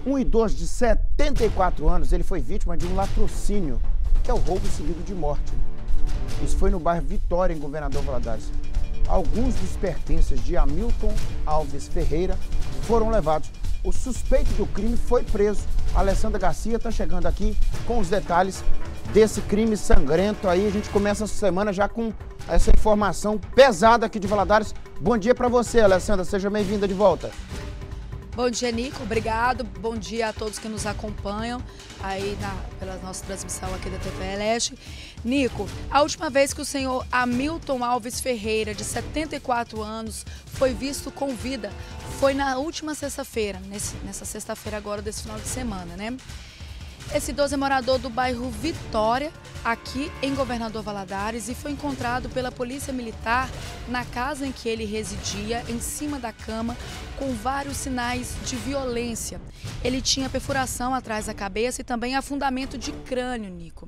Um idoso de 74 anos, ele foi vítima de um latrocínio, que é o roubo seguido de morte. Isso foi no bairro Vitória, em Governador Valadares. Alguns dos pertences de Hamilton Alves Ferreira foram levados. O suspeito do crime foi preso. A Alessandra Garcia está chegando aqui com os detalhes desse crime sangrento. Aí a gente começa essa semana já com essa informação pesada aqui de Valadares. Bom dia para você, Alessandra. Seja bem-vinda de volta. Bom dia, Nico. Obrigado. Bom dia a todos que nos acompanham aí pela nossa transmissão aqui da TV Leste. Nico, a última vez que o senhor Hamilton Alves Ferreira, de 74 anos, foi visto com vida foi na última sexta-feira, nessa sexta-feira agora desse final de semana, né? Esse idoso é morador do bairro Vitória, aqui em Governador Valadares, e foi encontrado pela Polícia Militar na casa em que ele residia, em cima da cama, com vários sinais de violência. Ele tinha perfuração atrás da cabeça e também afundamento de crânio, Nico.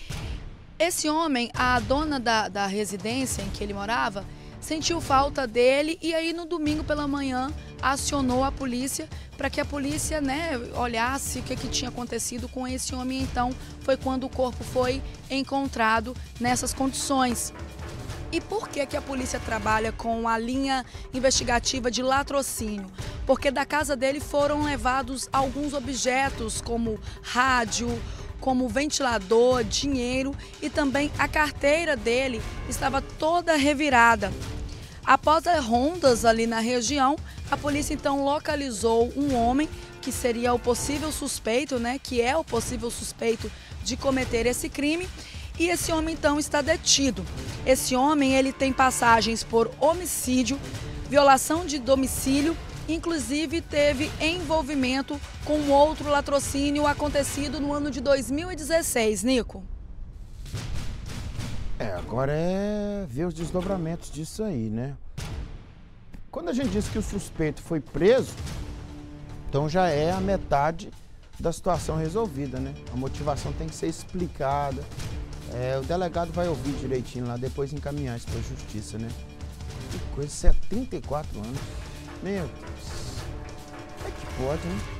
Esse homem, a dona da residência em que ele morava, sentiu falta dele e aí no domingo pela manhã acionou a polícia para que a polícia, olhasse o que tinha acontecido com esse homem. Então foi quando o corpo foi encontrado nessas condições. E por que a polícia trabalha com a linha investigativa de latrocínio? Porque da casa dele foram levados alguns objetos como rádio, como ventilador, dinheiro, e também a carteira dele estava toda revirada. Após as rondas ali na região, a polícia então localizou um homem que seria o possível suspeito, que é o possível suspeito de cometer esse crime, e esse homem então está detido. Esse homem, ele tem passagens por homicídio, violação de domicílio, inclusive teve envolvimento com outro latrocínio acontecido no ano de 2016, Nico. Agora é ver os desdobramentos disso aí, né? Quando a gente diz que o suspeito foi preso, então já é a metade da situação resolvida, né? A motivação tem que ser explicada. O delegado vai ouvir direitinho lá, depois encaminhar isso para a justiça, né? Que coisa, 74 anos. Meu Deus. Como é que pode, né?